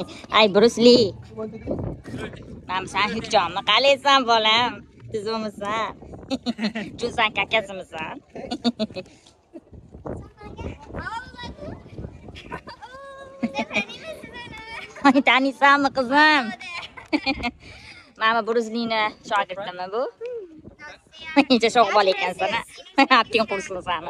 Ay Bruce Lee. Mana sen hukjonni qalaysan bolam? Tuzimisan. Junsan kakasimisan. Ay taniysanmi qizim? Mana Bruce Lee'ni shogirdimi bu? Necha sho'x bola ekansan. Apting qursin seni.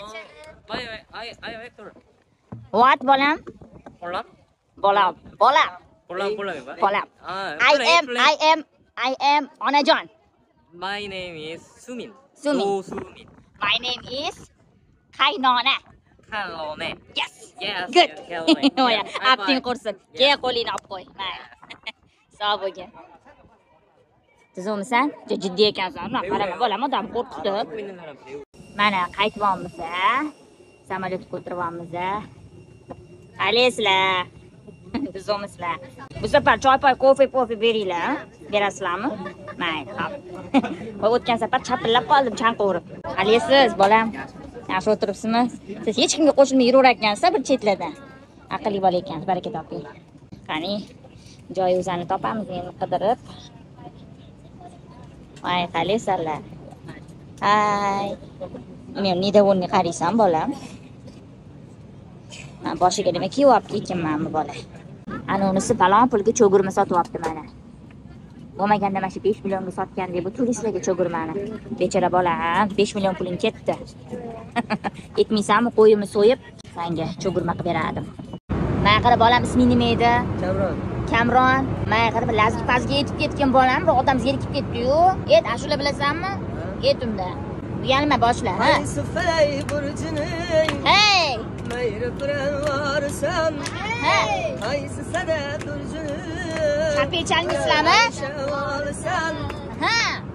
I actor. What bolam? Bolam. Bolam. Bolam. Bolam. I am Onajon. My name is Sumin. Sumin. Oh, Sumin. My name is Kaynona. Kalone. Yes. Yes. Good. Kalone. Oya, apting qursin. Ke qo'lingni olib qo'y. Mayli. Sog' bo'lgin. Tuzumsan? Jiddiy ekansan. Qarama, bolam odam qo'rqitib. Mana qaytyapmiz. Samolyotga o'tiryapmiz. Qalaysizlar? Tuzumsizlar. Bu safar choy-poy, kofe beringlar. Berasizlarmi? Mayli, xo'p. Voy o'tgan safar chapillab qoldim chanqo'rib. Qalaysiz, bolam? Yaxshi o'tiribsizmi? Siz hech kimga qo'shilmay yuravergansiz bir chetlardan. Aqlli bola ekansiz, baraka toping. Qani, joy o'zini topamiz endi qidirib. Ay, qalaysizlar? Hay. Men nidavonni qaraysan, bolam? Men boshiga nima kiyib ketganman bola. Ana unisi falon pulga cho'gurma sotyapti mana. Bo'lmaganda mana shu 5 millionga sotgan deb bu turistlarga cho'gurmani. Bechora bolam, 5 million puling ketdi. Etmaysanmi, qo'yimni so'yib, senga cho'gurma qilib beradim. Mana qara bolam, isming nima edi? Kamron. Mana qara lazgi pazga yetib ketgan bolam, odam zerikib ketdi-yu. Et, ashula bilasanmi? Et unda. Uyalma boshla, ha? Hey! Hey! Kapıyı çalmışlar mı? Ha?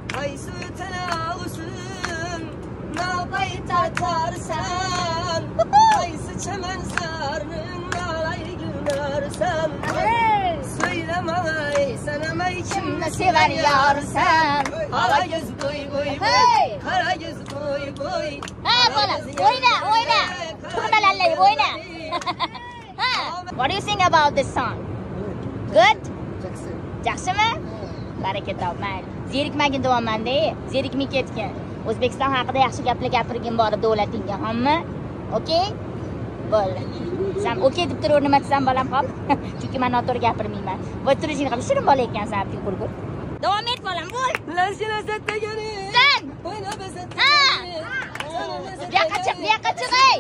Kimle sever yarsan? Kara göz boy boy boy. Kara göz boy boy. Ha bola, oyna. Turnalalları oyna. Ha? What do you think about this song? Good? Yaxshimi? Baraka top, mayli. Zerikmagin deyapman-da. Zerikmay ketgan. O'zbekiston haqida yaxshi gaplar gapirgin borib davlatingga, hamma. Okay? Bo'ldi. Sen okay deb turib nima desam bolam qop. Chunki men noto'g'ri gapirmayman. Voy turishing qilib shirin bola ekansan, apting qurgur. Davom et bolam, bo'l. Lazzatdagani. Sen. O'yna bezatdagani. Ha. Buyoqqa chiq, ey.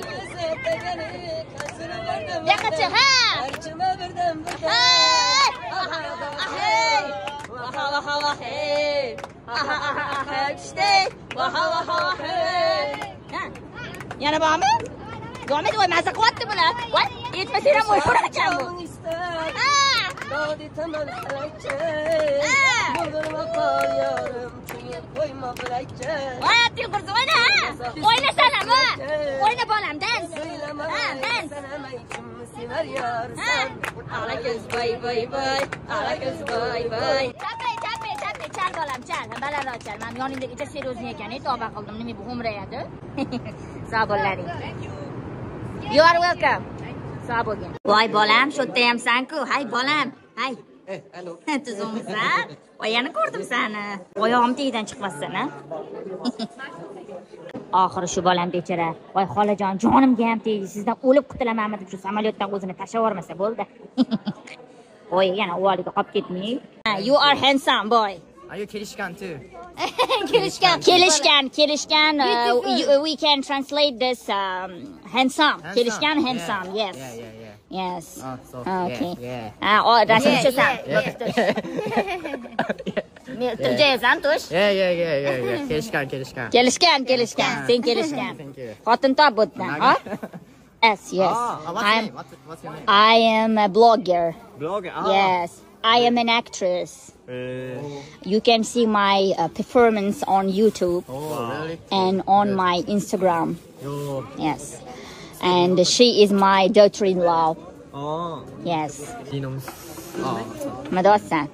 Buyoqqa chiq, ha. Archima birdan bir. Yana bormi? Davom et, voy maza qilyapti bular. Voy, yetmasa ham o'ynar ekan bu. Dodi tamal qalaycha. Bo'lgur maqol yorim, chunki qo'yma bilaycha. Voy, ating qursin, o'yna. O'ynasanami? O'yna bolam, dans. Ha, dans. Sever yarsan. Ala ko'z boy boy boy. Ala ko'z boy boy. Chal bolam, chal. Balandroq chal. Men yoningdagicha seryozni ekan, tavba qildim. Nima bu ho'mrayadi? Sog' bo'laring. You are welcome. Sog' bo'lgin. Voy bolam, shu yerda hamsan-ku. Hay bolam. Hay. Alo. Tuzumsan? Voy yana ko'rdim seni. Oyog'im tegidan chiqmasdan, ha? Oxiri shu bolam bechara. Voy xolajon, jonimga ham tegdi. Sizdan o'lib qutulamanmi deb shu samolyotdan o'zini tashlab yubormasa bo'ldi. Voy, yana o'g'liga qolib ketmay. You are handsome boy. Are you Kirishkan too? Kelishgan. We can translate this handsome. Kelishgan, handsome. Yes. Yeah. Yes. Oh, so Okay. yeah. Rasmchisan. Turjasan, tush. Yeah. Kirishkan. Kelishgan. Sen kelishgan. Thank you. Xotin top bo'tdan, ha? Yes. What's your name? I am a blogger. Blogger. Yes. I am an actress. You can see my performance on YouTube Really? and on my Instagram. Oh. Yes. And she is my daughter-in-law. Oh. Yes. Dinom. Madosan.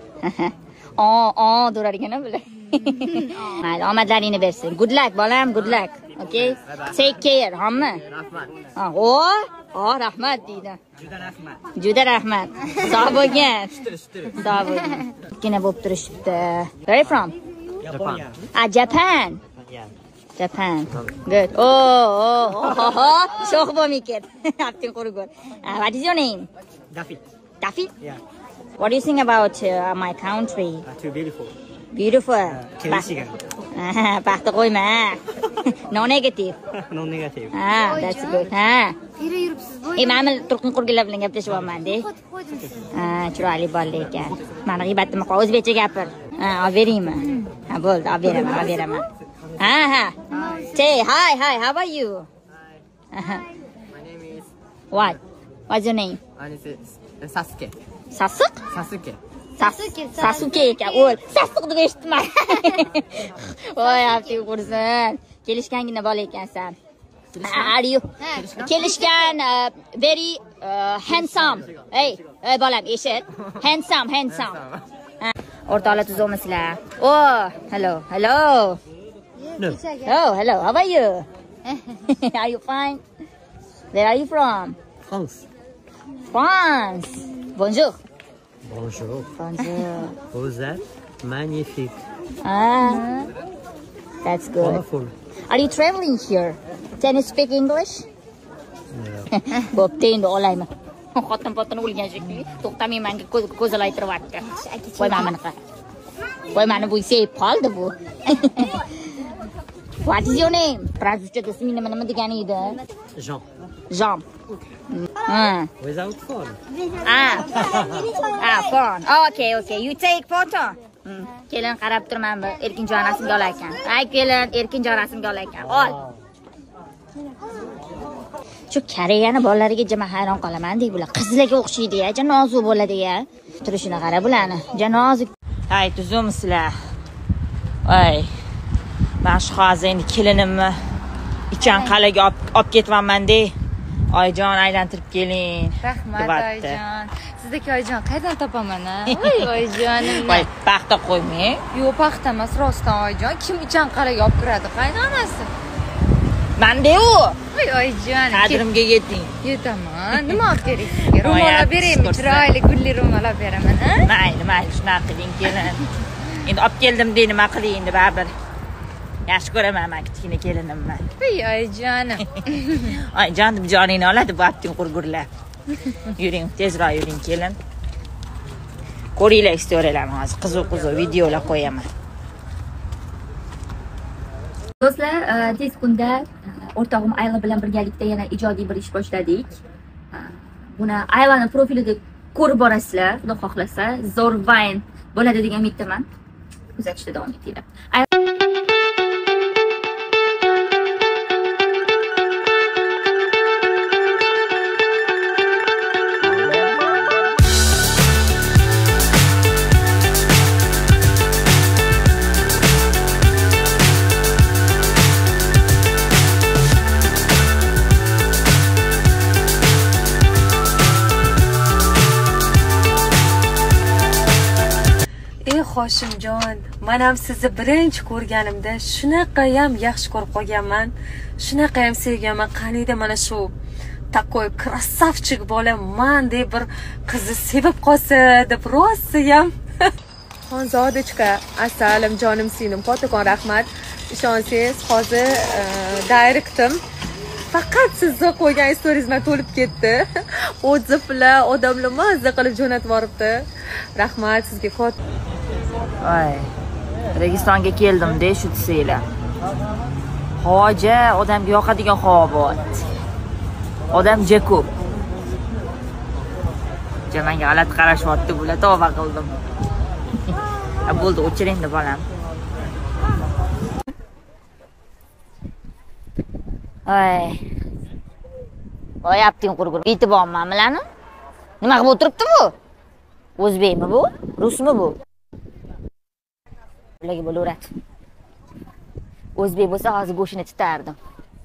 Durarigana bular. Mayli, omadlaringni bersin. Good luck, bolam, good luck. Okay? Take care, hamma. Rahmat. Rahmat deydi. Juda rahmat. Juda rahmat. Sog' bo'lgin. Shtir. Sog' bo'lgin. Ikkina bo'lib turishibdi. Where are you from? Japan. Japan. Yeah. Japan. Good. Sho'x bo'lmikin. Apting qurgur. What is your name? Daffy. Daffy? Yeah. What do you think about my country? Too beautiful. Beautiful. Kelishigan. Paxta qo'yma. No negative. No negative. That's good. Teri yuribsiz bu. Men turqin qurginlar bilan gaplashyapman-da. Qo'ydim sizni. Chiroyli bola ekan. Mani g'iybatimni qo'y, o'zbekcha gapir. Olib beraymi? Bo'ldi, olib beraman. Say hi, how are you? My name is What? What's your name? Sasuke. Sasuke? Sasuke ekan. O'l. Sasuke deb eshitdim. Voy, afti qursin. Kelishgangina bola ekansan. Are you? Kelishgan very handsome. Hey, bolam, eshit. Handsome. O'rtoqlar tuzog'misizlar? Hello. No. Hello. How are you? Are you fine? Where are you from? France. Bonjour. Who's that? Magnifique. That's good. Wonderful. Are you traveling here? Can you speak English? Bo'pti, endi olayman. Xotin o'lgan shekilli. To'xtamay menga ko'zalaytiryapti. Qo'y mani bu sevib qoldi bu. What is your name? Fransuzchada isming nima degani edi? Jean. Without phone. Phone. Okay. You take photo. Kelin qarab turman, Erkinjon rasmga olar ekan. Kelin Erkinjon rasmga olar ekan. Ol. Shu Koreyani bolalariga jama hayron qolaman-dek bular. Qizlarga o'xshaydi-ya, janozu bo'ladi-ya. Turishini qara bularni. Janozu. Hay, tuzumsizlar. Men shu hozir endi kelinimni ichan qal'aga olib ketyapman-da. Oyjon aylantirib keling. Rahmat Oyjon. Sizdagi Oyjon qayerdan topaman a? Oyjonim. Paxta qo'ymang. Yo'q, paxta emas, rostdan Oyjon. Kim ichan qal'aga olib kiradi? Qaynonasi. Manda-yu. Oyjon. Qadrimga yeting. Yetaman. Nima olib kerak sizga? Ro'mol olib beraymi? Chiroyli gulli ro'mol olib beraman, a? Mayli, shunaqa qiling kelin. Endi olib keldim deb nima qiling endi baribir. Yaxshi ko'raman men kichkina kelinimni. Oyjonim. Oyjon deb joningni oladi bu apting qurgurlar. Yuring, tezroq yuring kelin. Ko'ringlar istoriyalarni hozir qiziq videolar qo'yaman. Do'stlar, tez kunda o'rtog'im Ayla bilan birgalikda yana ijodiy bir ish boshladik. Buni Aylani profilida ko'rib borasizlar, xudo xohlasa, zo'r vayn bo'ladi degan umiddaman. Kuzatishda davom etinglar. Hoshimjon, men ham sizni birinchi ko'rganimda shunaqa ham yaxshi ko'rib qolganman. Shunaqa ham sevganman. Qaniydi mana shu takoy krasavchik bola men deb bir qizni sevib qolsa deb rosa ham. Xonzodacha, assalam jonim singlim, Qo'takon rahmat. Ishonsangiz, hozir direktim. Faqat sizni qo'ygan storyingizdan to'lib ketdi. O'ziflar, odamlar mazza qilib jo'natib boribdi. Rahmat sizga. Registonga keldim-da, shu desanglar. Havoja odamga yoqadigan havo bor. Odam ko'p. Menga g'alati qarashyapti bular, tavba qildim. Bo'ldi, o'chiring endi bolam. Apting qurgur. Yetib olmam bilani. Nima qilib o'tiribdi bu? O'zbekmi bu? Rusmi bu? Bularga bo'laveradi. O'zbek bo'lsa hozir go'shini titardim.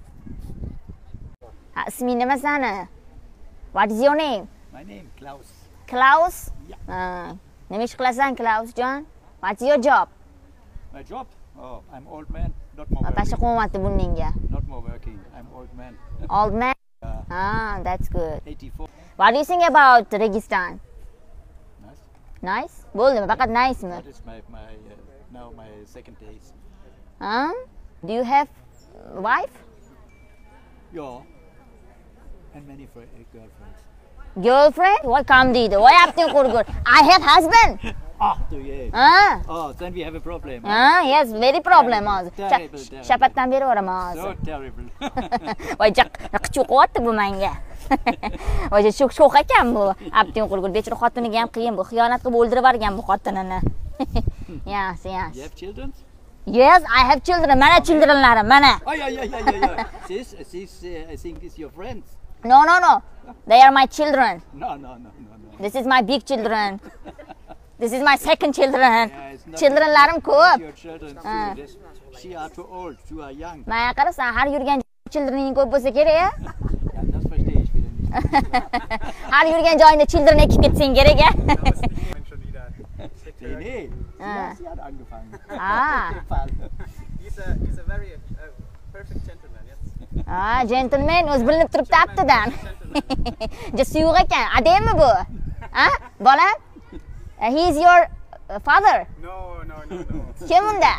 Isming nima sani? What is your name? My name Klaus. Klaus? Nima ish qilasan, Klaus jon? What's your job? My job? Oh, I'm old man. Not mobile. Tasha qo'yapti buningga. Not more working. I'm old man. Old man? Ah, that's good. 84. What do you think about Registan? Nice. Nice? Bo'ldimi? Faqat nice mi? That is now my second days. Huh? Do you have wife? Yeah. And many girlfriends. Girlfriend? What come deydi? Voy apting qurgur. I have husband. Do you? Oh, then we have a problem. Yes, very problem hozir. Terrible. Shapatdan beraveraman hozir. So terrible. Voy qichuv qilyapti bu menga. Voy sho'x ekan bu. Apting qurgur. Bechora xotiniga ham qiyin bu. Xiyonat qilib o'ldirib yuborgan bu xotinini. Yes. You have children? Yes, I have children. Mana childrenlarim, mana. Yeah. This I think is your friends. No. They are my children. No. This is my big children. This is my second children. Yeah, it's not Childrenlarim ko'p. your children. She are too old, you are young. Mana qarasan, har yurgan childrening ko'p bo'lsa kerak-a? Ja, das verstehe ich wieder nicht. Har yurgan joyingda children ekib ketsang kerak-a? Nee. Sie hat angefangen. He's a very perfect gentleman, yes. Gentleman, o'zi bilinib turibdi aptidan. Suyuq ekan. Ademmi bu? Bola? He is your father? No. Kim unda?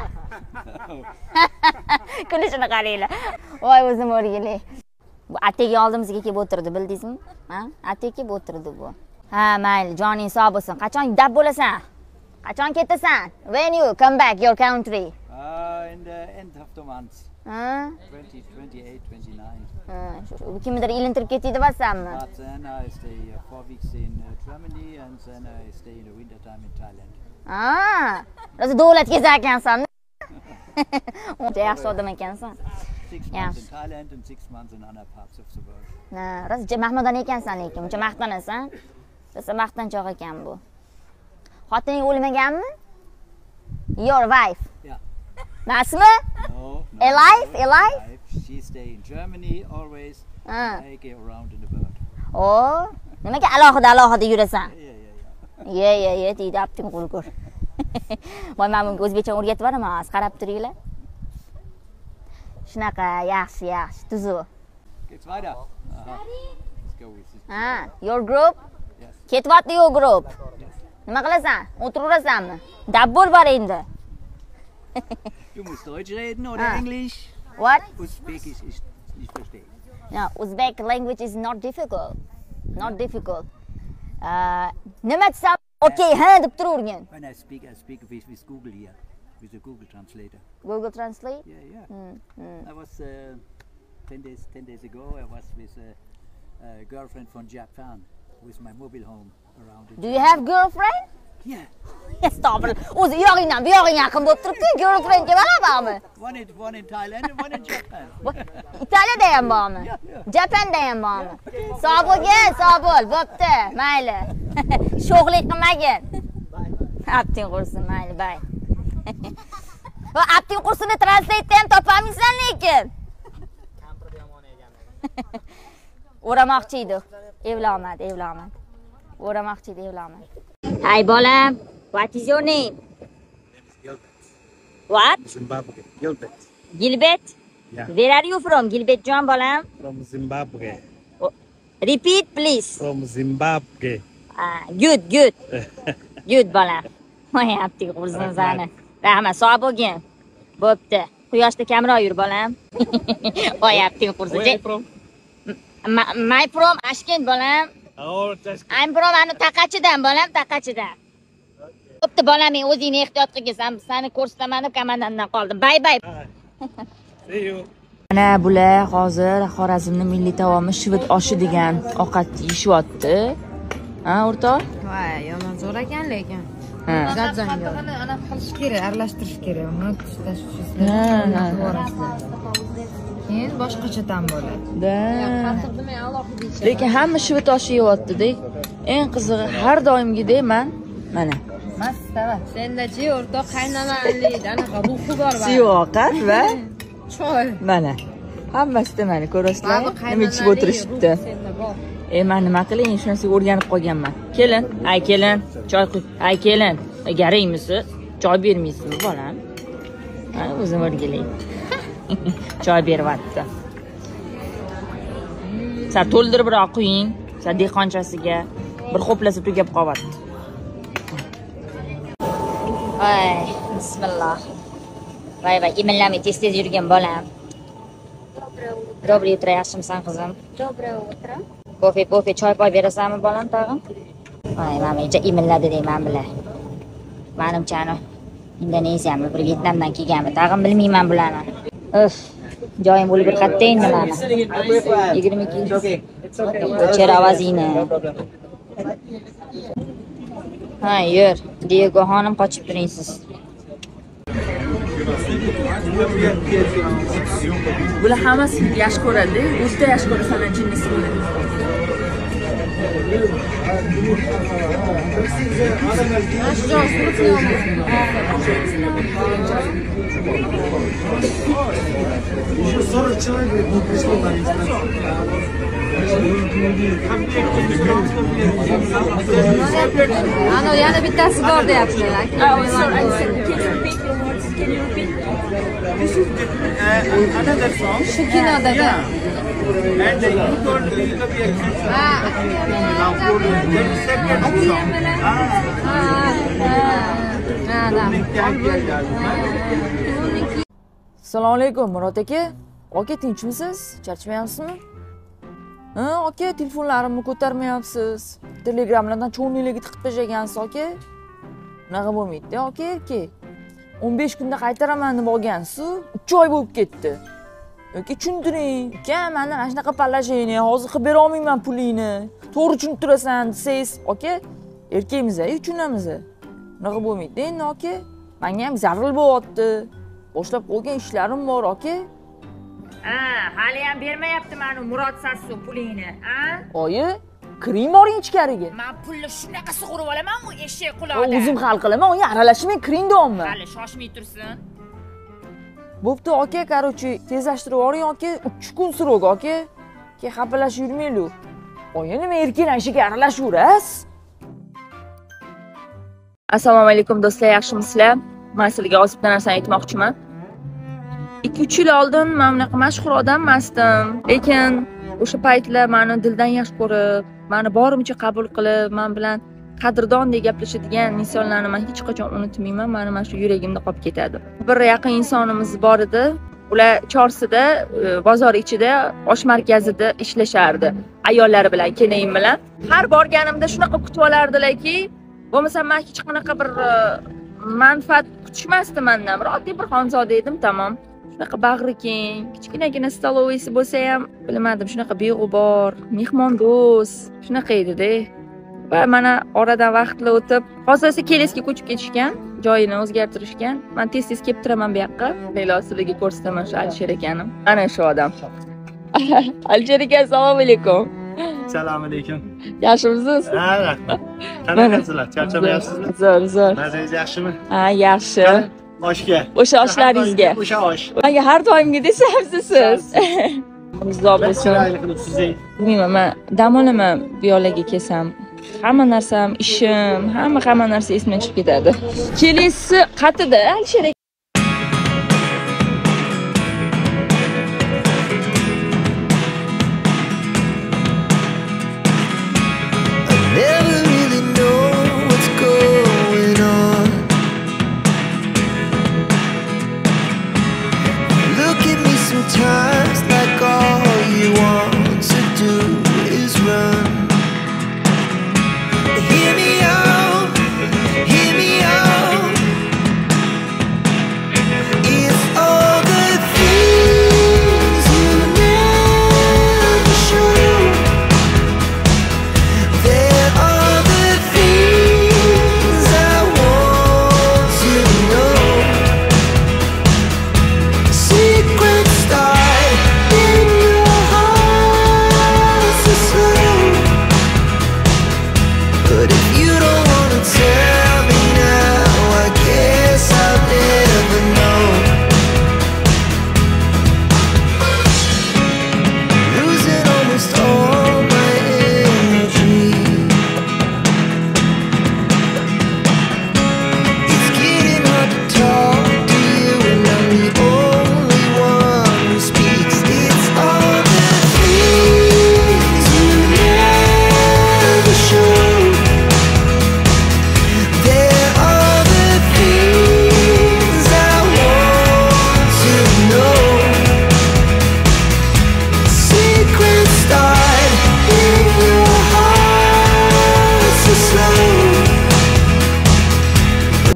Kulishini qaranglar. Voy o'zim o'rgilay. Bu atigi oldimizga kelib o'tirdi, bildingizmi? Atigi kelib o'tirdi bu. Ha, mayli, joning sog' bo'lsin. Qachon dab bo'lasan? Qachon ketasan? When you come back your country? In the end of the month. 20, 28, 29. Kimdir ilintirib ketdi demaysanmi? But then I stay 4 weeks in Germany and then I stay in the winter time in Thailand. Rosa davlat kezar ekansan. Uncha yaxshi odam ekansan. 6 months in Thailand and 6 months in other parts of the world. Rosa mahmadon ekansan lekin, uncha maqtanasan. Rosa maqtanchoq ekan bu. Xotining o'lmaganmi? Your wife? Yeah. Nasmi? No. Alive? She stay in Germany always. I go around in the world. Nimaga alohida yurasan? Yeah. deydi apting qulgur. Voy, men bunga o'zbekcha o'rgatib beraman, hozir qarab turinglar. Shunaqa yaxshi, tuzuq. Geht's weiter? Let's go with this. Your group? Yes. Ketyapti your group. Nima qilasan? O'tiraverasanmi? Dab bo'l bor endi. Du musst Deutsch reden oder Englisch? What? Uzbekisch ist nicht verstehen. No, Uzbek language is not difficult. Nima desam? Okay, deb turavergan. When I speak with Google here, with the Google translator. Google Translate? Yeah. I was 10 days ago. I was with a girlfriend from Japan with my mobile home around. Do you have girlfriend? Yeah. Estağfurullah. O'zi uyog'ingdan bu yog'ing yaqin bo'lib turibdi. Girlfriendga barabarmi? One in Thailand and one in Japan. Italiyada ham bormi? Japanda ham bormi? Sog' bo'l, bo'pti. Mayli. Sho'xlik qilmagin. Apting qursin, mayli, bay. Va apting qursini translate ham topamisan lekin. O'ramoqchi edi. Evlomadi. O'ramoqchi edi, evlomadi. Hi, bolam. What is your name? What? Zimbabwe. Gilbert? Yeah. Where are you from, Gilbert John, bolam? From Zimbabwe. Repeat, please. From Zimbabwe. Good. Good, bolam. Voy, apting qursin sani. Rahmat, sog' bo'lgin. Bo'pti. Quyoshda kamroq yur, bolam. Voy, apting qursin. Where are you from? My from Ashkent, bolam. Oh, that's good. I'm from Taqachidan, bolam, Taqachidan. Bo'pti, bolam, men o'zingni ehtiyot qilgan, seni ko'rsataman deb komandandan qoldim. Bye. See you. Mana bular hozir Xorazmning milliy taomi shivit oshi degan ovqat yeyishyapti. O'rtoq? Voy, yomon zo'r ekan lekin. Zat-zangar. Ana qilish kerak, aralashtirish kerak. Uni keyin boshqacha ta'm bo'ladi. Lekin hamma shivit oshi yeyapti-da. Eng qizig'i har doimgidek mana Sendachi o'rtoq qaynonalik, anaqa ruhi bor va suyuq ovqat va choy. mana hammasida mana ko'rasizlar, nima ichib o'tirishibdi. Men nima qilay, shu narsaga o'rganib qolganman. Kelin, choy qo'y. Kelin, garingmisiz? Choy bermaysizmi, bolam? O'zim o'rgilay. Choy beryapti. Sal to'ldiribroq quying. Sal dehqonchasiga bir xo'plasa tugab qolyapti. Ay, bismillah. Vay, imillamay tez yurgan bolam. Доброе утро, yaxshimisan qizim? Доброе утро. Kofe, choy poy berasanmi bolam tag'in? Ay, mamacha imilladi deyman bilan. Menimcha Indoneziyami, bir Vyetnamdan kelganmi? Tag'in bilmayman bularni. Joyim bo'lib bir qatta endi mana. 22. O'chir ovozingni. Ha, yur. Diego xonim qochib turingsiz. Bular hammasi yaxshi ko'radi, o'zida yaxshi ko'rasan jinnisi bo'ladi. Ana yana bittasi bor deyaptilar. This is another song. Shu kinoda. And you told me to be a Christian. Now for the second song. Assalomu alaykum Murod aka. Aka tinchmisiz? Charchamayapsizmi? Aka telefonlarimni ko'tarmayapsiz. Telegramlardan cho'ninglarga tiqib tashlagansiz aka. Bunaqa bo'lmaydi, aka erkak. 15 kunda qaytaraman deb olgansiz, 3 oy bo'lib ketdi. Yoki tushuntiring. Uka, mendan mana shunaqa palashayni, hozir qilib bera olmayman pulingni. To'g'ri tushuntirasan desangiz, aka, erkakmiz-a, tushunamiz. Bunaqa bo'lmaydi endi, aka. Menga ham zarur bo'lyapti. Boshlab qo'ygan ishlarim bor, aka. Hali ham bermayapti meni Murod Sarsu pulingni, Oyi, kiring boring ichkariga. Men pulni shunaqa sug'urib olaman, u eshak quloqda. O'zim hal qilaman, unga aralashmay kiring deyapman. Hali shoshmay tursin. Bo'pti aka, qarochi, tezlashtirib yuboring aka, 3 kun surog aka. Keyin xapalashib yurmaylik. Oyi, nima erkak ishiga aralashaverasiz? Assalomu alaykum do'stlar, yaxshimisizlar? Men sizlarga oz bitta narsani aytmoqchiman. 2-3 yil oldin men bunaqa mashhur odam emasdim, lekin o'sha paytlar meni dildan yaxshi ko'rib, meni borimcha qabul qilib, men bilan qadrdondek gaplashadigan insonlarni men hech qachon unutmayman. Meni mana shu yuragimda qolib ketadi. Bir yaqin insonimiz bor edi. Ular Chorsida, bozor ichida, osh markazida ishlashardi. Ayollari bilan, kelayim bilan. Har borganimda shunaqa kutib olardilarki, bo'lmasa men hech qanaqa bir manfaat kutishmasdim mendan. Bir oddiy bir xonzoda edim, tamom. Shunaqa bag'ri keng, kichkinagina stoloviysi bo'lsa ham, bilmadim, shunaqa beg'ubor, mehmondo'st, shunaqa edi-da. Va mana oradan vaqtlar o'tib, hozir esa Kelesga ko'chib ketishgan, joyini o'zgartirishgan. Men tez-tez kelib turaman bu yoqqa. Sizlarga ko'rsataman shu Alisher akanim. Ana shu odam. Alisher aka, assalomu alaykum. Assalomu alaykum. Yaxshimisiz? Ha, rahmat. Qanaqasizlar? Charchamayapsizmi? Zo'r. Mazingiz yaxshimi? Ha, yaxshi. Oshga. O'sha oshlaringizga. O'sha osh. Menga har doimgi desam siz. Mirzo bo'lsin. Bilmayman, men dam olaman bu yoqlarga kelsam. Hamma narsam, ishim, hamma narsa esimdan chiqib ketadi. Kelesi qatida Alisher aka. Sometimes like all you want to do is run. Hear me out, hear me out.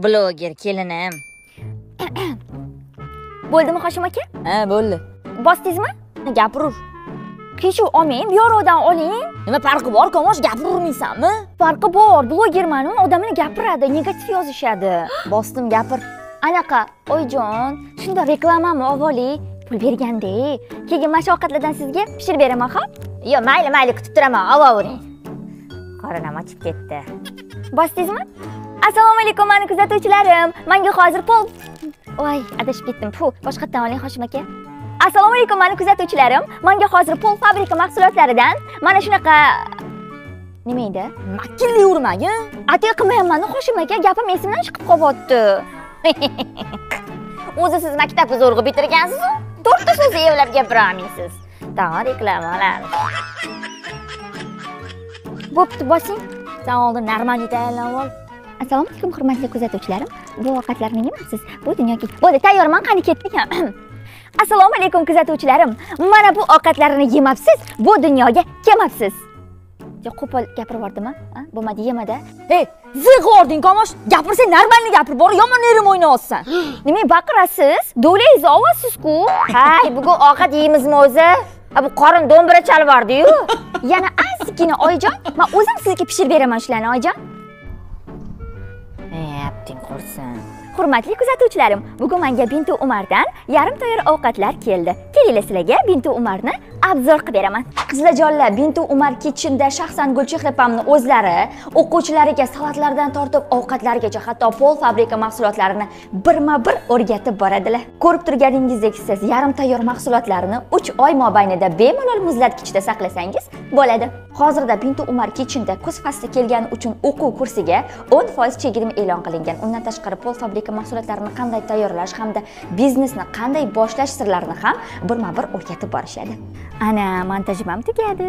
Bloger kelinim. Bo'ldimi Hoshim aka? Ha, bo'ldi. Bosdingizmi? Gapirur. Kechuv olmang, buyoqdan oling. Nima farqi bor, Kamosh, gapiravermaysanmi? Farqi bor, blogerman, odamlar gapiradi, negativ yozishadi. Bosdim, gapir. Anaqa, oyijon, shunda reklamamni olib pul berganda, keyin mana shu ovqatlardan sizga pishirib beraman, xo'p? Yo, mayli, kutib turaman, olavering. Qorinam ochib ketdi. Bosdingizmi? Assalomu alaykum, meni kuzatuvchilarim. Menga hozir pul. Voy, adashib ketdim. Boshqatdan oling, Hoshim aka. Assalomu alaykum, meni kuzatuvchilarim. Menga hozir pul fabrika mahsulotlaridan mana shunaqa nima edi? Makilli urmagin. Atiy qilmayapman, Hoshim aka, gapim esimdan chiqib qolyapti. O'zi siz maktabni zo'rg'a bitirgansiz-ku? To'rtta so'z evlab gapiraolmaysiz. Tag'in reklamalar. Bo'pti, bosing. Sen oldin normaliy tayyorlanib ol. Assalomu alaykum, hurmatli kuzatuvchilarim. Bu ovqatlarni yemabsiz. Bu dunyoga. Bo'ldi, tayyorman, qani ketdik. Assalomu alaykum kuzatuvchilarim. Mana bu ovqatlarni yemabsiz, bu dunyoga kelmabsiz. Yo, qo'pol gapirib yubordimmi? Bo'lmadi, yemada. Ey, zig'ording, Kamosh. Gapirsang normalni gapir, bor, yomon yerim o'ynayapsan. Nima baqirasiz? Do'langizni olyapsiz-ku. Hay, bugun ovqat yeymizmi o'zi? Bu qorin do'mbira chalib yordi-yu. Yana ozgina oyijon, men o'zim sizga pishirib beraman shularni, oyijon. Apting qursin. Hurmatli kuzatuvchilarim, bugun menga Bintu Umardan yarim tayyor ovqatlar keldi. Kelinglar sizlarga Bintu Umarni obzor qilib beraman. Qizlarjonlar, Bintu Umar kitchenda shaxsan Gulchehra opamning o'zlari o'quvchilariga salatlardan tortib ovqatlargacha, hatto pol fabrika mahsulotlarini birma-bir o'rgatib boradilar. Ko'rib turganingizdek, siz yarim tayyor mahsulotlarni 3 oy mobaynida bemalol muzlatgichda saqlasangiz bo'ladi. Hozirda Bintu Umar kitchenda kuz fasli kelgani uchun o'quv kursiga 10% chegirma e'lon qilingan. Undan tashqari pol fabrika mahsulotlarini qanday tayyorlash hamda biznesni qanday boshlash sirlarini ham birma-bir o'rgatib borishadi. Ana, montajim ham tugadi.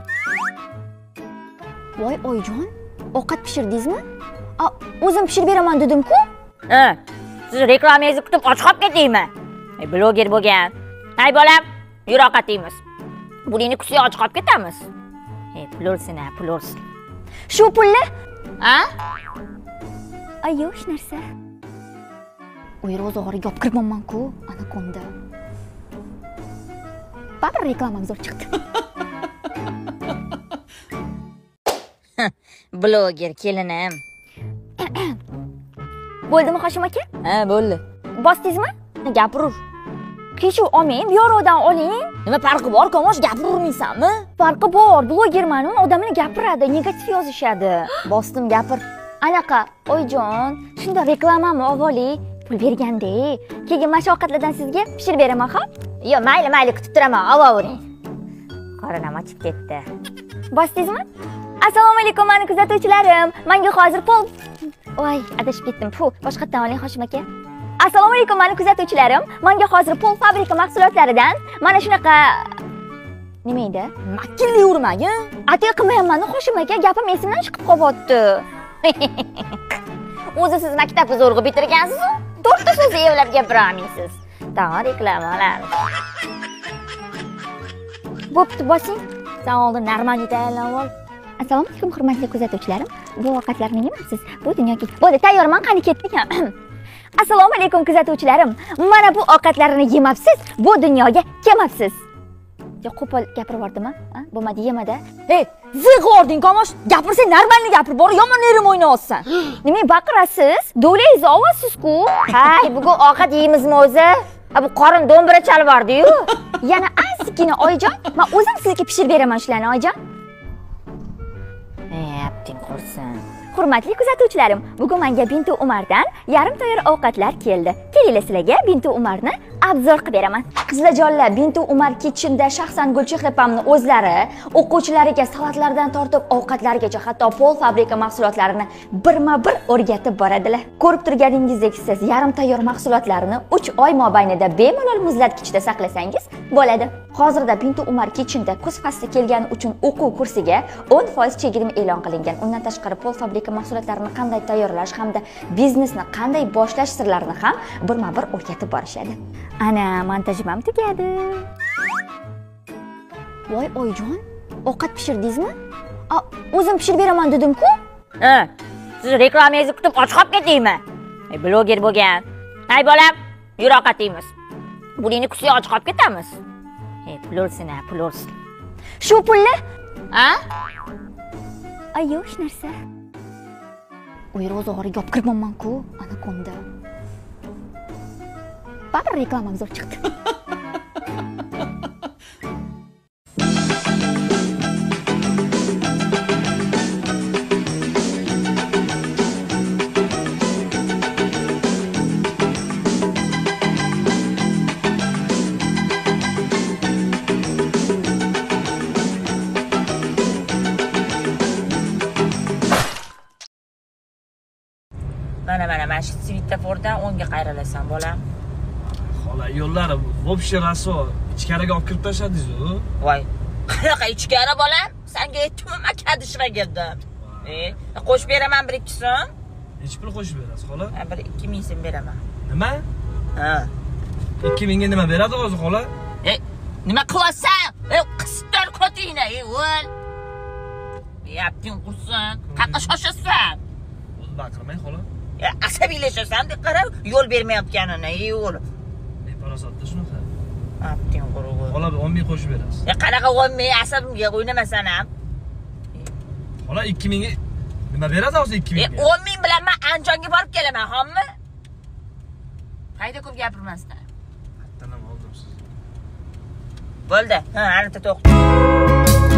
Voy oyijon, ovqat pishirdingizmi? O'zim pishirib beraman dedim-ku. Ha, siz reklamangizni kutib och qolib ketdingmi? Bloger bo'lgan. Hay bolam, yur ovqat yeymiz. Bulingni kusiga och qolib ketamiz. Pul olsin, pul olsin. Shu pulni? Yo'q narsa. O'yir o'zog'iga olib kirmanman-ku, anakonda. Baribir reklamam zo'r chiqdi. Bloger kelinim. Bo'ldimi Hoshim aka? Ha, bo'ldi. Bosdingizmi? Gapirur. Kechuv olmang, buyoqdan oling. Nima farqi bor, Kamosh, gapiravermaysanmi? Farqi bor, blogerman, odamlar gapiradi, negativ yozishadi. Bosdim, gapir. Anaqa, oyijon, shunda reklamamni olib pul berganda, keyin mana shu ovqatlardan sizga pishirib beraman, xo'p? Yo, mayli, kutib turaman, olavering. Qorinam ochib ketdi. Bosdingizmi? Assalomu alaykum, meni kuzatuvchilarim. Menga hozir pul. Voy, adashib ketdim. Boshqatdan oling, Hoshim aka. Assalomu alaykum, meni kuzatuvchilarim. Menga hozir pol fabrika mahsulotlaridan mana shunaqa nima edi? Makilli urmagin. Atiy qilmayapman, Hoshim aka, gapim esimdan chiqib qolyapti. O'zi siz maktabni zo'rg'a bitirgansiz-ku? To'rtta so'z evlab gapiraolmaysiz. Tag'in reklamalar. Bo'pti, bosing. Sen oldin normalniy tayyorlanib ol. Assalomu alaykum, hurmatli kuzatuvchilarim. Bu ovqatlarni yemabsiz. Bu dunyoga. Bo'ldi, tayyorman, qani ketdik. Assalomu alaykum kuzatuvchilarim. Mana bu ovqatlarni yemabsiz, bu dunyoga kelmabsiz. Yo, qo'pol gapirib yubordimmi? Bo'lmadi, yemada. Ey, zig'ording, Kamosh. Gapirsang normalni gapir, bor, yomon yerim o'ynayapsan. Nima baqirasiz? Do'langizni olyapsiz-ku. Hay, bugun ovqat yeymizmi o'zi? Bu qorin do'mbira chalib yordi-yu. Yana ozgina oyijon, men o'zim sizga pishirib beraman shularni, oyijon. Apting qursin. Hurmatli kuzatuvchilarim, bugun menga Bintu Umardan yarim tayyor ovqatlar keldi. Kelinglar sizlarga Bintu Umarni obzor qilib beraman. Qizlarjonlar, Bintu Umar kitchenda shaxsan Gulchehra opamning o'zlari o'quvchilariga salatlardan tortib ovqatlargacha, hatto pol fabrika mahsulotlarini birma-bir o'rgatib boradilar. Ko'rib turganingizdek, siz yarim tayyor mahsulotlarni 3 oy mobaynida bemalol muzlatgichda saqlasangiz bo'ladi. Hozirda Bintu Umar kitchenda kuz fasli kelgani uchun o'quv kursiga 10% chegirma e'lon qilingan. Undan tashqari pol fabrika mahsulotlarini qanday tayyorlash hamda biznesni qanday boshlash sirlarini ham birma-bir o'rgatib borishadi. Ana, montajim ham tugadi. Voy oyijon, ovqat pishirdingizmi? O'zim pishirib beraman dedim-ku. Ha, siz reklamangizni kutib och qolib ketdingmi? Bloger bo'lgan. Hay bolam, yur ovqatimiz. Bulingni kusiga och qolib ketamiz. Pul olsin, pul olsin. Shu pulni? Ay, yo'q hech narsa. Uyroq o'zog'iga olib kirmanman-ku, anakonda. Baribir reklamaga zo'r chiqdi. Mana shu svetofordan o'ngga qayrilasan, bolam. Xola, yo'llari вообще raso. Ichkariga olib kirib tashladingiz-ku. Voy, qanaqa ichkari bolam? Senga aytdim, men kadishga keldim. Qo'shib beraman 1-2 so'm. Nech pul qo'shib berasiz, xola? 2000 so'm beraman. Nima? Ha. 2000 ga nima beradi o'zi, xola? Nima qilasan? Qiston qo'tingni, o'l. Yapting qursin. Qaqqa shoshasan? O'zi baqirmang, xola. Asabiylashasan deb qarab, yo'l bermayotganini, yo'l. Parasatda shunaqa. Apting quruq. Xola, 10 ming qo'shib berasiz. Qanaqa 10 ming asabimga o'ynamasan ham. Xola, 2000 ga nima beradi o'zi 2000 ga? 10 ming bilan men Andijonga borib kelaman, xommi? Qayda ko'p gapirmasdan. Hattanam oldim siz. Bo'ldi. Ha, aniqta to'xta.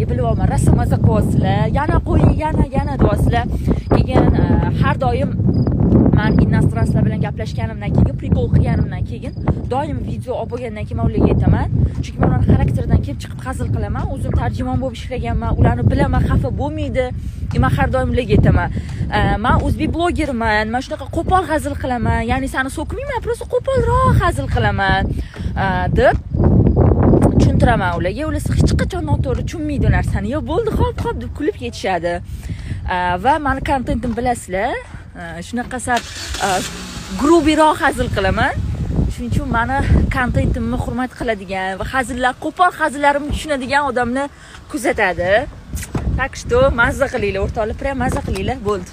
bilib olman, rosa maza qilyapsizlar. Yana qo'ying, yana deyapsizlar. Keyin har doim men innostranslar bilan gaplashganimdan keyin, prikol qilganimdan keyin, doim video olib bo'lgandan keyin men ularga aytaman. Chunki men ularning xarakteridan kelib chiqib hazil qilaman. O'zim tarjimon bo'lib ishlaganman, ularni bilaman, xafa bo'lmaydi. Men har doim ularga aytaman. Men o'zbek blogerman, men shunaqa qo'pol hazil qilaman. Ya'ni seni so'kmayman, просто qo'polroq hazil qilaman deb tushuntiraman ularga. Ular hech qachon noto'g'ri tushunmaydi narsani. Yo bo'ldi, xo'p deb kulib ketishadi. Va meni kontentim bilasizlar. Shunaqa sal grubiroq hazil qilaman. Shuning uchun meni kontentimni hurmat qiladigan va hazillar, qo'pol hazillarimni tushunadigan odamni kuzatadi. Так что mazza qilinglar, o'rtoqlar, prям mazza qilinglar, bo'ldi.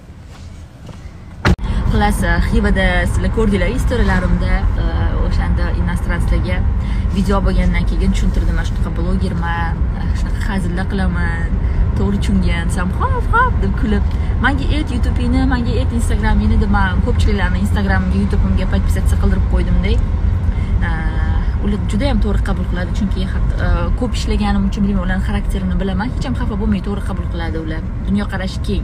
Xullas, Xivada sizlar ko'rdinglar istoriyalarimda, o'shanda innostranslarga video bo'lgandan keyin tushuntirdim, men shunaqa blogerman, shunaqa hazillar qilaman. To'g'ri tushungansam, xo'p deb kulib, menga YouTube'ini, menga Instagram'ini deb men ko'pchiliklarni Instagram'imga, YouTube'imga podpisatsiya qildirib qo'ydimda. Ular juda ham to'g'ri qabul qiladi, chunki ko'p ishlaganim uchun bilmayman, ularning xarakterini bilaman. Hech ham xafa bo'lmay to'g'ri qabul qiladi ular. Dunyo qarashi keng.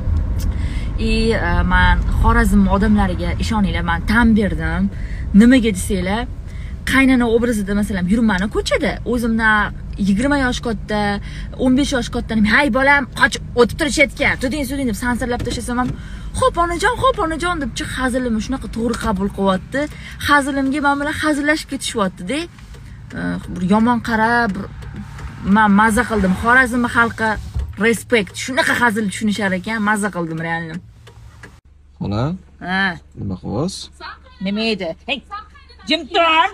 Men Xorazm odamlariga ishoninglar, men tan berdim. Nimaga desanglar, qaynona obrazida masalan yurmani ko'chada, o'zimdan 20 yosh katta, 15 yosh kattanim, "Hay bolam, qochib o'tib turishayotgan, tuding deb sansirlab tashlasam ham, "Xo'p onajon" deb chiq hazilimni shunaqa to'g'ri qabul qilyapti. Hazilimga men bilan hazillashib ketishyapti-da. Bir yomon qarab, men mazza qildim. Xorazm xalqi respekt, shunaqa hazil tushunishar ekan, mazza qildim realni. Xola? Ha. Nima qilyapsiz? Nima edi? Hey, jim tur.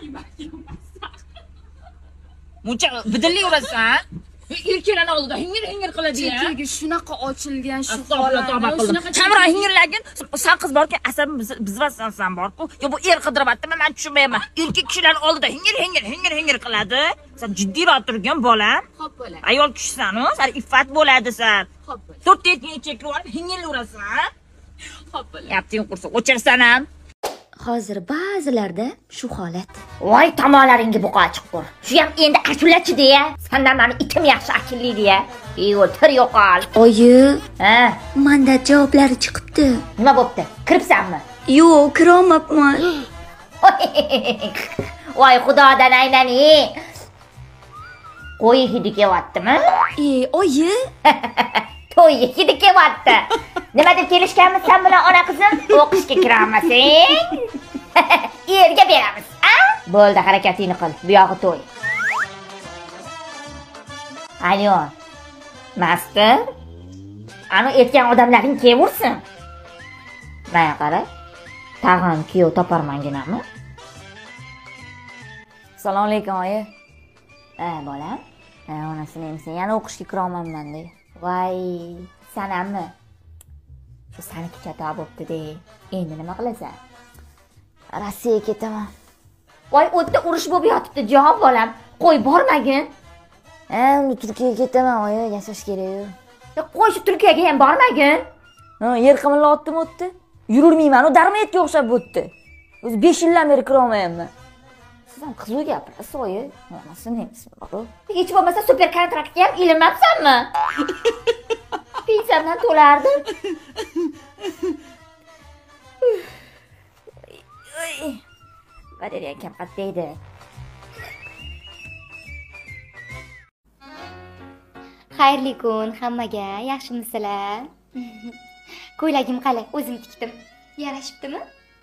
Muncha bidilli urasan. Erkaklarning oldida hingir qiladi-ya. Chekigi shunaqa ochilgan shu holatda. Kamera hingirlagin, sen qiz borki, asabim bizvasan sen borku. Yo bu er qidiryaptimi, men tushunmayman. Erkak kishilarning oldida hingir qiladi. Sen jiddiyroq turgan bolam. Xo'p bo'lar. Ayol kishisan-ku, sen iffat bo'ladi sen. Xo'p bo'lar. 4 yetkinga chekib olib hingirlasan. Xo'p bo'lar. Yapting qursa, o'chirsan ham. Hozir ba'zilarda shu holat. Voy tomonlaringga buqa chiqqur. Shu ham endi ashulachi-da. Sendan meni itim yaxshi akillaydi-ya. O'tir yo'qol. Oyi, ha, menda javoblari chiqibdi. Nima bo'pti? Kiribsanmi? Yo'q, kira olmabman. Voy xudodan aylaning. Qo'yi hidi kelyaptimi? Oyi. To'yi hidi kelyapti. Nima deb kelishganmiz sen bilan ona qizim? O'qishga kiramasang, erga beramiz, a? Bo'ldi, harakatingni qil. Bu yog'i to'y. Alo. Master? Ani aytgan odamlaring kelaversin. Mana qara. Tag'in kuyov toparmanginami? Assalomu alaykum, oyi. Bolam. Onasini emsin, yana o'qishga kira olmayman-da. Voy, sanammi? Shu saniki chatoq bo'pti-da. Endi nima qilasan? Rossiyaga ketaman. Voy, o'tda urush bo'lib yotibdi, javob bolam. Qo'y bormagin. Uni Turkiyaga ketaman, oyi, yashash kerak-ku. Qo'y shu Turkiyaga ham bormagin. Yer qimirlayaptimi o'tda? Yururmayman, u darmoyatga o'xshab o'tdi. O'zi 5 yildan beri kira olmayapman. Siz ham qiziq gapirasiz, oyi. Onasini emsin, bor-ku. Hech bo'lmasa super kontraktga ham ilinmabsanmi? Pensiyadan to'lardim. Badariya kam qatdaydi. Xayrli kun hammaga, yaxshimisizlar? Ko'ylagim qalay, o'zim tikdim. Yarashibdimi?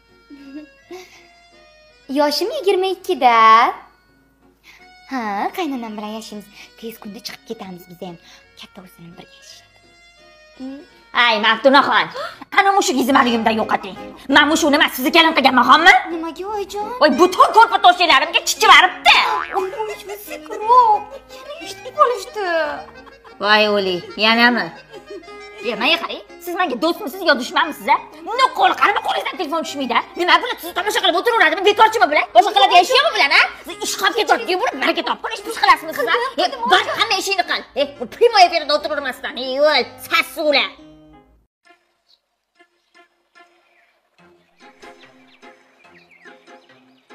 Yoshim 22 da. Ha, qaynonam bilan yashaymiz. Tez kunda chiqib ketamiz biz ham. Katta o'zining birga yashaydi. Ay, Maftunaxon. Qani mushugingizni menimda yo'qoting. Men mushukni emas, sizni kelin qilganmanmi? Nimaga, oyijon? Voy, butun ko'rpa to'shlarimga chichivaribdi. Oy, sikroq. Yana eshitib qolishdi. Voy, o'li, yanami? Menga qarang, siz menga do'stmisiz yo dushmanmisiz, a? Nuqul, qarama qo'lingizdan telefon tushmaydi. Nima bular sizni tomosha qilib o'tiraveradimi? Bekorchimi bular? Boshqa qiladi yashaymi bular, a? Siz ish qilib ketib, yurib maraka topib, ish push qilasizmi siz, a? Bor, hamma ishingni qil. Primo efirda o'tiravermasdan. Yo'l, sassuvlar.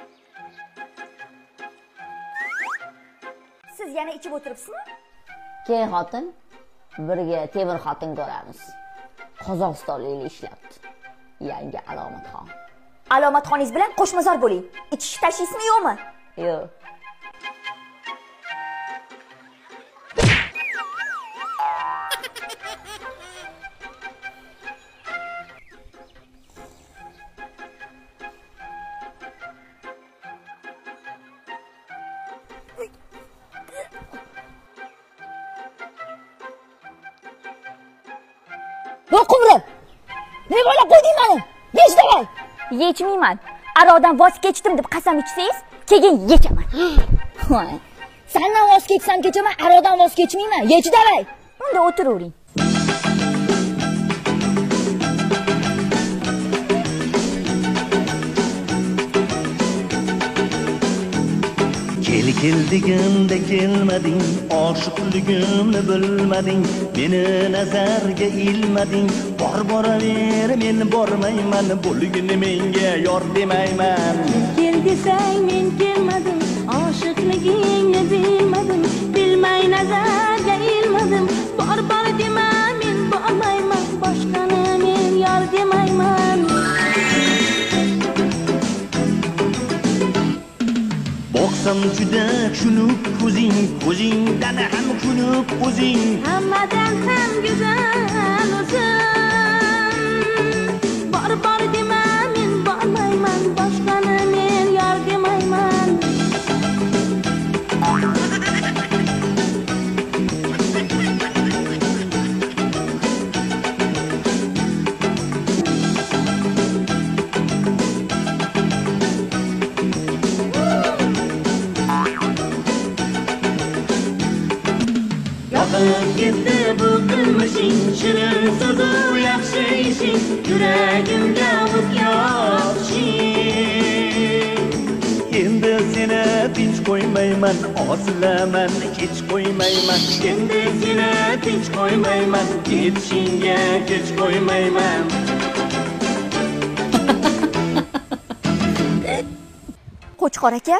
Siz yana ichib o'tiribsizmi? keyin xotin birga temir xotin ko'ramiz. Qozog'istonlik ishlabdi. Yangi Alomatxon. Alomatxoningiz bilan qo'shmazor bo'ling. Ichish tashlaysizmi yo'qmi? Yo'q. Voy qumrim. Nima bo'lib qo'yding meni? Yech davay. Yechmayman. Arodan voz kechdim deb qasam ichsangiz, keyin yechaman. Voy. Sendan voz kechsam kechaman, arodan voz kechmayman. Yech davay. Unda o'tiravering. Kel deganimda kelmading, oshiqligimni bilmading, meni nazarga ilmading. Boraver, men bormayman, bo'lgini menga yor demayman. Kel desang men kelmadim, oshiqligingni bilmadim, bilmay nazarga ilmadim. Bor dema men bormayman, boshqani men yor demayman. Boqsam juda tushunib ko'zingdan ham kulib o'zing. Hammadan ham go'zal o'zim. Bor dema men bormayman, boshqani men yor demayman. Ketdi bu qilmishing, shirin so'zu yaxshi ishing, yuragimga o't yoqishing. Endi seni tinch qo'ymayman, osilaman, kech qo'ymayman. Endi seni tinch qo'ymayman, ketishingga kech qo'ymayman. Qo'chqor aka.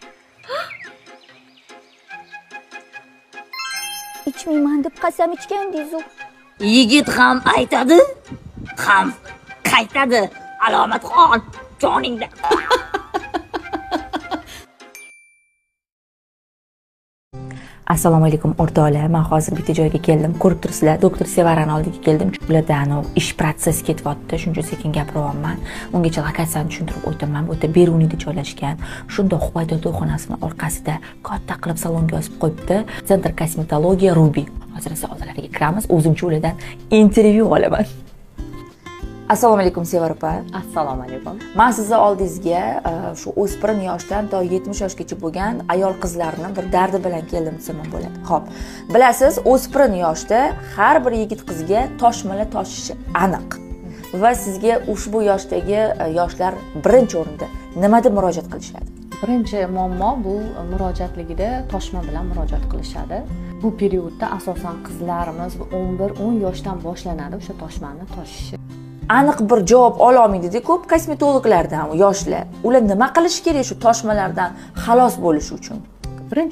İçmeyman deb qasam ichgandingiz-ku. Yigit ham aytadi, ham qaytadi. Alomatxon joningda. Assalomu alaykum o'rtoqlar. Men hozir bitta joyga keldim. Ko'rib turibsizlar, doktor Sevaran oldiga keldim. Ulardan ish protsessi ketyapti, shuncha sekin gapiryapman. Ungacha lokatsiyani tushuntirib o'taman. Bu yerda Beruniyda joylashgan. Shundoq Huvaydo to'yxonasini orqasida katta qilib salonga yozib qo'yibdi. Center kosmetologiya Ruby. Hozir esa oldilariga kiramiz. O'zimcha ulardan intervyu olaman. Assalomu alaykum Sevar opa. Assalomu alaykum. Men sizni oldingizga shu o'spirin yoshdan to 70 yoshgacha bo'lgan ayol qizlarning bir dardi bilan keldim desam bo'ladi. Xo'p, bilasiz, o'spirin yoshda har bir yigit qizga toshmala toshishi aniq. Va sizga ushbu yoshdagi yoshlar birinchi o'rinda nima deb murojaat qilishadi? Birinchi muammo bu murojaatligida toshma bilan murojaat qilishadi. Bu periodda asosan qizlarimiz 11-10 yoshdan boshlanadi o'sha toshmani toshishi. Aniq bir javob ola olmaydi-da ko'p kosmetologlardan yoshlar. Ular nima qilish kerak shu toshmalardan xalos bo'lish uchun? Birinchi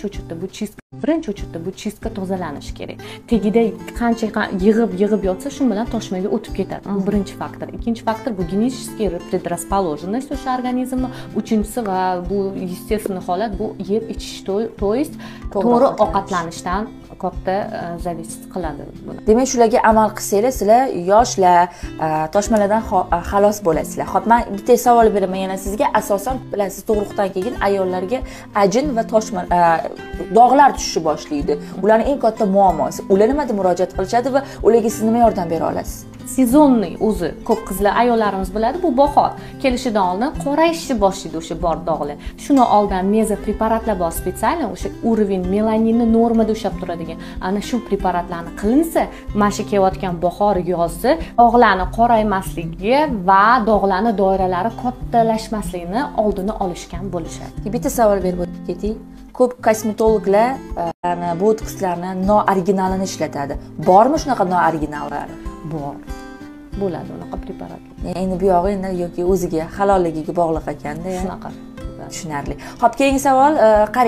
uchda bu chistka tozalanishi kerak. Tagida qancha yig'ib yotsa, shu bilan toshmaga o'tib ketadi. Bu birinchi faktor. Ikkinchi faktor bu genetическая предрасположенность o'sha organizmni. Uchinchisi va bu естественный holat bu yeb ichish, to есть to'g'ri ovqatlanishdan katta зависит qiladi buni. Demak, shularga amal qilsanglar, sizlar yoshlar toshmalardan xalos bo'lasizlar. Xo'p, men bitta savol beraman yana sizga. Asosan bilasiz, tug'ruqdan keyin ayollarga ajin va toshma dog'lar tushishi boshlaydi. Ularning eng katta muammosi. Ular nima deb murojaat qilishadi va ularga siz nima yordam bera olasiz? Sezonniy o'zi ko'p qizlar ayollarimiz biladi, bu bahor kelishidan oldin qorayishni boshlaydi o'sha bor dog'lar. Shuni oldin meza preparatlar bor, spesialni o'sha уровень melaninni normada ushlab turadigan. Ana shu preparatlarni qilinsa, mana shu kelayotgan bahor yozi dog'larni qoraymasligiga va dog'larni doiralari kattalashmasligini oldini olishgan bo'lishadi. Bitta savol berib o'tib keting. Ko'p kosmetologlar botokslarni nooriginalini ishlatadi. Bormi shunaqa nooriginallar? Bor. Bo'ladi unaqa preparatlar. Endi bu yog'i endi yoki o'ziga halolligiga bog'liq ekanda. Shunaqa. Tushunarli. Xo'p, keyingi savol, qarang.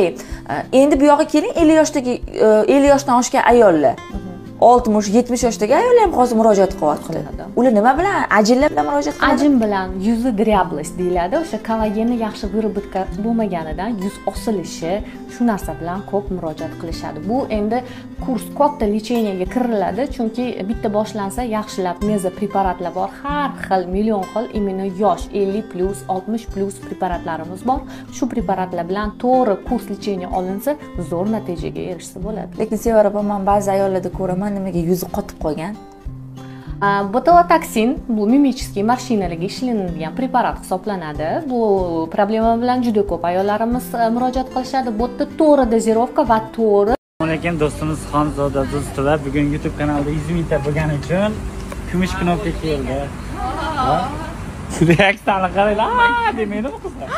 Endi bu yoqqa keling, 50 yoshdan oshgan ayollar. 60-70 yoshdagi ayollar ham hozir murojaat qilyapti. Ular nima bilan? Ajinlar bilan murojaat qiladi? Ajin bilan yuzi dryablist deyiladi. O'sha kollageni yaxshi vyrabotka bo'lmaganidan yuz osilishi, shu narsa bilan ko'p murojaat qilishadi. Bu endi kurs katta lecheniyaga kiriladi, chunki bitta boshlansa yaxshilab meza preparatlar bor. Har xil, million xil imенно yosh 50+, 60+ preparatlarimiz bor. Shu preparatlar bilan to'g'ri kurs lecheniya olinsa, zo'r natijaga erishsa bo'ladi. Lekin Sevara opa, men ba'zi ayollarda ko'raman, nimaga yuzi qotib qolgan? Bototaksin bu mimический mashinalarga ishlanadigan preparat hisoblanadi. Bu problema bilan juda ko'p ayollarimiz murojaat qilishadi. Bu yerda to'g'ri dozirovka va to'g'ri. Lekin do'stimiz Xonzoda Do'stova bugun YouTube kanalida 100 mingta bo'lgani uchun kumush knopka keldi. Reaksiyani qaranglar, demaydimi qizlar?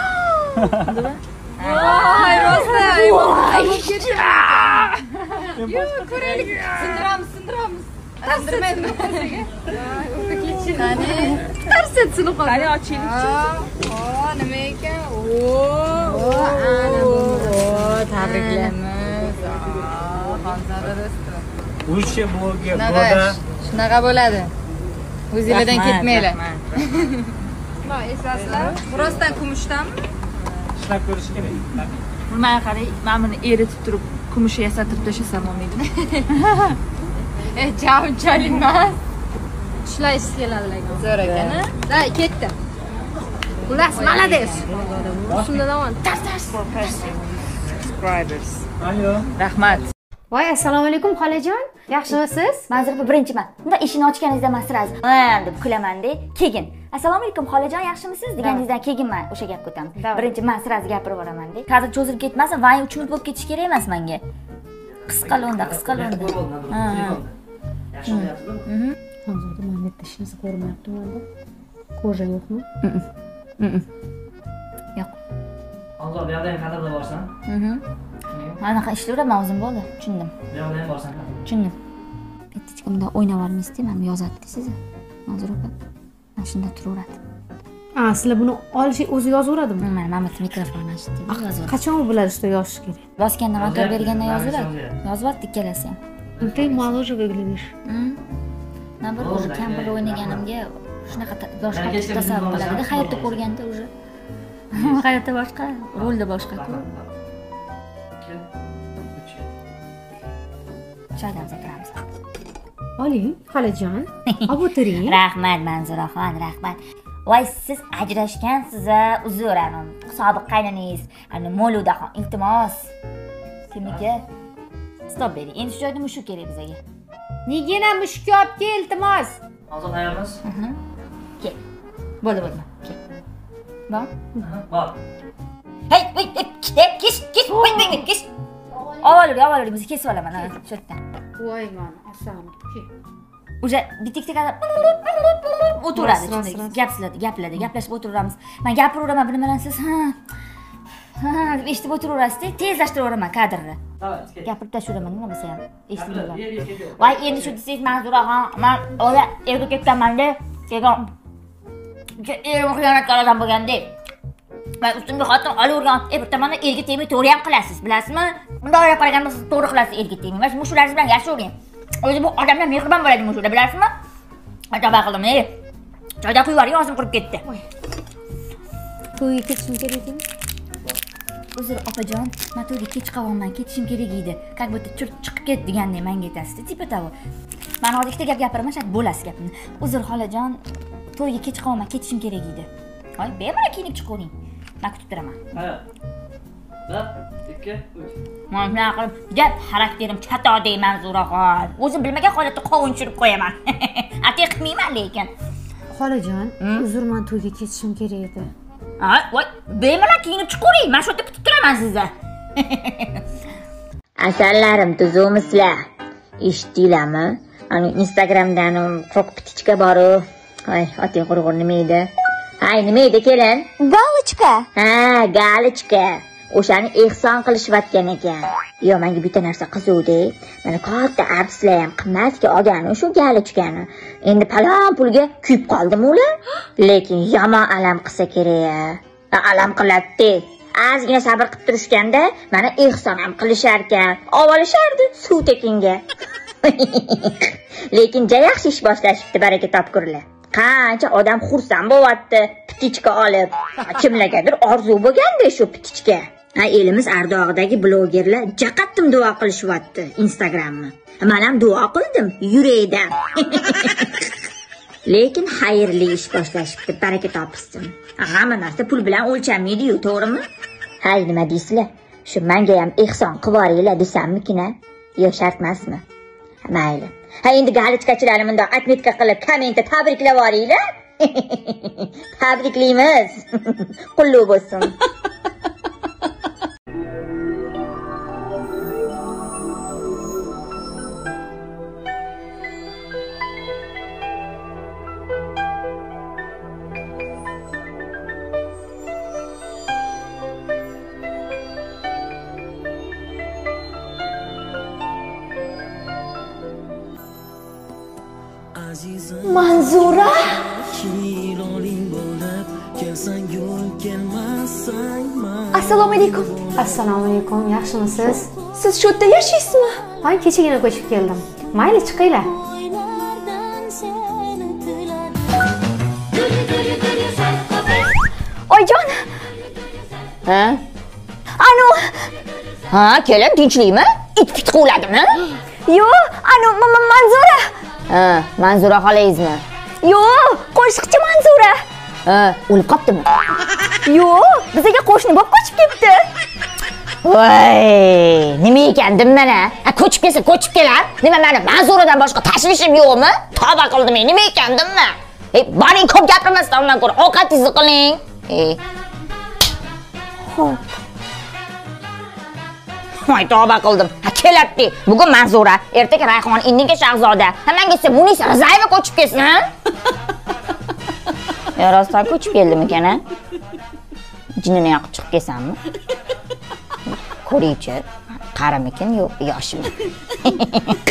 Voy, rosa. Yo'q, ko'raylik. Sindiramiz. Sindirmaydi. O'rta ketsin. Qani, tarsetsini qo'y. Qani, ochingchi. Nima ekan? Tabriklaymiz. Xonzoda Do'stova. O'sha bloga Shunaqa bo'ladi. O'zingizdan ketmanglar. Mana esasizlar, birozdan kumushdami? ishlab ko'rish kerak. Mana qarang, men buni eritib turib, kumush yasatib tashlasam bo'lmaydimi? Javunchalik emas. Ishlaysiz keladi lekin. Zo'r ekan, a? Da, ketdi. Xullas, malades. Shunda davom. Tars. Subscribers. Ayo. Rahmat. Voy, assalomu alaykum xolajon. Yaxshimisiz? Manzur birinchiman. Unda eshikni ochganingizda men sirasi deb kulaman-da. Keyin. Assalomu alaykum xolajon, yaxshimisiz deganingizdan keyin men o'sha gapga o'taman. Birinchi men sirasi gapirib boraman-da. Hozir cho'zilib ketmasin, vay 3 minut bo'lib ketish kerak emas menga. Qisqalonda. Ha. Hozirda men bitta ishimizni ko'rmayapman. Koja yo'qmi? Yo'q. Hozir bu yerda ham qadrlab borsan? Anaqa ishlayveraman o'zim bo'ldi, tushundim. Bu yerda ham borsan. Tushundim. Bitta bunda o'ynavormaysiz-da, men yozatdi sizni. Manzur opa. Mana shunda turaveradi. Sizlar buni olish o'zi yozaveradimi? Mana bitta mikrofon ochdi. Qachon u biladi что yozish kerak? Bosganda makor berganda yozaveradi. Yozyapti ikkalasi ham. Ты моложе выглядишь. Nabar o'zi kampir o'ynaganimga shunaqa boshqa tasavvur qiladi. Hayotda ko'rganda уже hayotda boshqa, rolda boshqa-ku. Shaydan zakramiz. Oling, xolajon. Olib o'tiring. Rahmat Manzuraxon, rahmat. Voy, siz ajrashgansiz, uzr, sobiq qaynoningiz, Moludaxon, iltimos. Kimniki? Stop bering. Endi shu joyda mushuk kerak bizga. Nigina mushuk olib kel, iltimos. Hozir tayyormiz? Kel. Bo'ldi. Kel. Bor? Bor. Hey, kes. Avvalgi bizni kesib olaman, shu yerdan. Voy, mana, asan. Уже bitikda o'tiradi, gaplashib o'tiramiz. Men gapiraveraman, bilmayman siz deb eshitib o'tiraverasiz-da, tezlashtiraman kadrni. Gapirib tashlayveraman, nima bo'lsa ham eshitmayman. Voy, endi shu desangiz Manzuraxon, men o'zi erga ketganman-da, erim xiyonat qilgan bo'lganda. Men ustimga xotin olavergan, bir tomonda erga tegmay to'g'ri ham qilasiz, bilasizmi? Bunday o'ylab qaraganda siz to'g'ri qilasiz erga tegmay. Mana mushularingiz bilan yashayvering. O'zi bu odamlar mehribon bo'ladi mushula, bilasizmi? Ajaba qildim, joyda quyib yuboring, og'zim qurib ketdi. To'yga ketishim kerak edi. Uzr opajon, men to'yga kech qolganman, ketishim kerak edi. Как будто chiqib ket degandek menga aytasiz, tipa того. Men hozir ikkita gap gapiraman, shart bo'lasiz gapimni. Uzr xolajon, to'yga kech qolganman, ketishim kerak edi. Hoy, bemalol kiyinib chiqavering. Men kutib turaman. Ha. 1, 2, 3. Mana qilib, gap xarakterim chato deyman Manzuraxon. O'zim bilmagan holatda qovun tushirib qo'yaman. Atiq qilmayman lekin. Xolajon, uzr, men to'yga ketishim kerak edi. Voy, bemalol kiyinib chiqavering. Men shu yerda kutib turaman sizni. Asallarim tuzumsizlar. Eshitdinglarmi? Instagramdan qo'q pitichka boru. Voy, oting qurg'ur nima edi? Hay, nima edi kelin? Galochka. Ha, galochka. O'shani ehson qilishayotgan ekan. Yo, menga bitta narsa qiziqdi. Mana katta artistlar ham qimmatga olgan o'sha galochkani. Endi palon pulga kuyib qoldim ular. Lekin yomon alam qilsa kerak. Alam qiladi. ozgina sabr qilib turishganda mana ehson ham qilishar ekan. Ovolishardi suv tekinga. Lekin juda yaxshi ish boshlashibdi, baraka topkurlar. Qancha odam xursand bo'lyapti pitichka olib. Kimlargadir orzu bo'lganda shu pitichka. Elimiz Ardog'idagi blogerlar jaqattim duo qilishyapti Instagramni. Men ham duo qildim yurakdan. Lekin xayrli ish boshlashibdi, baraka topsin. Hamma narsa pul bilan o'lchanmaydi-yu, to'g'rimi? Hay, nima deysizlar? Shu menga ham ehson qilvoringlar desammikin-a? Yo, shart emasmi? Mayli. Ha, endi galichkachilarni bunda atmetka qilib kommentda tabriklab yuboringlar. Tabriklaymiz. Qulluq bo'lsin. Manzura? Assalomu alaykum. Assalomu alaykum. Yaxshimisiz? Siz shu yerda yashaysizmi? Hay, kechagina ko'chib keldim. Mayli, chiqinglar. Oyjon. Ha? Anu. Ha, keling, tinchlikmi? It-pit quvladimi? Yo'q, anu Manzura. Ha, Manzura xolangizmi? Yo'q, qo'shiqchi Manzura. Ha, o'lib qoptimi? Yo'q, bizga qo'shni bo'lib qochib ketdi. Voy, nima ekan mana? Ko'chib kelsa ko'chib kelar. Nima meni Manzuradan boshqa tashvishim yo'qmi? Tavba qildim, nima ekan nima? Boring, ko'p gapirmasdan undan ko'ra ovqatingizni qiling. Xo'p. Voy, tavba qildim. Keladi. Bugun Manzura, ertaga Rayhon, indinga Shahzoda. Menga esa Munisa Rizayeva ko'chib kelsin, ha? Yo, rostdan ko'chib keldimikan, ha? Jinini yoqib chiqib kelsammi? Ko'ringchi, qaramikin yo'q, yoshmi?